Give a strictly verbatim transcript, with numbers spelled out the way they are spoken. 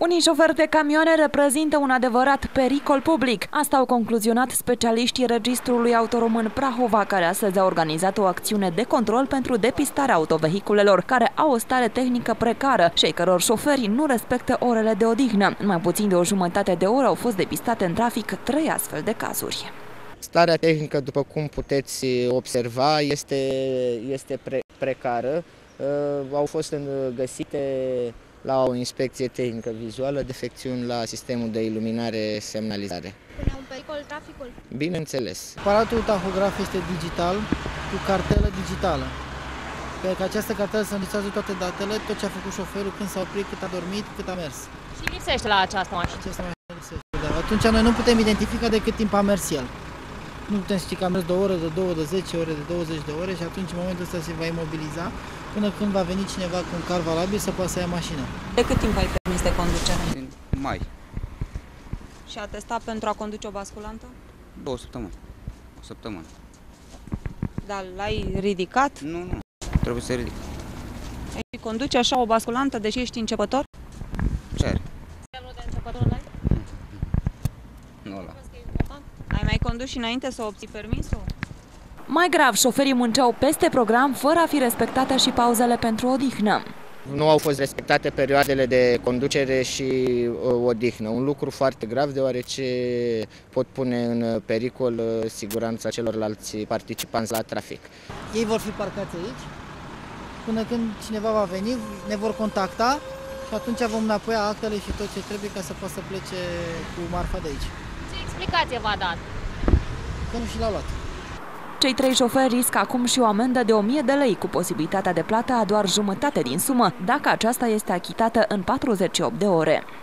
Unii șoferi de camioane reprezintă un adevărat pericol public. Asta au concluzionat specialiștii Registrului Auto Român Prahova, care astăzi a organizat o acțiune de control pentru depistarea autovehiculelor care au o stare tehnică precară și ai căror șoferi nu respectă orele de odihnă. În mai puțin de o jumătate de oră au fost depistate în trafic trei astfel de cazuri. Starea tehnică, după cum puteți observa, este, este pre, precară. Uh, au fost găsite la o inspecție tehnică vizuală defecțiuni la sistemul de iluminare semnalizare. Pune un pericol traficul? Bineînțeles. Aparatul tahograf este digital, cu cartelă digitală. Pe această cartelă se înregistrează toate datele, tot ce a făcut șoferul, când s-a oprit, cât a dormit, cât a mers. Și lipsește la această mașină? Această mașină lipsește, da. Atunci noi nu putem identifica de cât timp a mers el. Nu putem ști că a mers de o oră, de două, de zece ore, de douăzeci de ore și atunci în momentul ăsta se va imobiliza până când va veni cineva cu un car valabil să poată să ia mașina. De cât timp ai permis de conducere? Din mai. Și a testat pentru a conduce o basculantă? Două săptămâni. O săptămână. Dar l-ai ridicat? Nu, nu. Trebuie să ridic. Ai conduce așa o basculantă, deși ești începător? Ce are? Semnul de începător l-ai? Nu ăla. Ai mai condus și înainte să obții permisul? Mai grav, șoferii munceau peste program fără a fi respectate și pauzele pentru odihnă. Nu au fost respectate perioadele de conducere și uh, odihnă. Un lucru foarte grav, deoarece pot pune în pericol uh, siguranța celorlalți participanți la trafic. Ei vor fi parcați aici, până când cineva va veni, ne vor contacta și atunci vom înapoi actele și tot ce trebuie ca să poată să plece cu marfa de aici. Ce explicație v-a dat? Că nu și l-a luat. Cei trei șoferi riscă acum și o amendă de o mie de lei cu posibilitatea de plată a doar jumătate din sumă, dacă aceasta este achitată în patruzeci și opt de ore.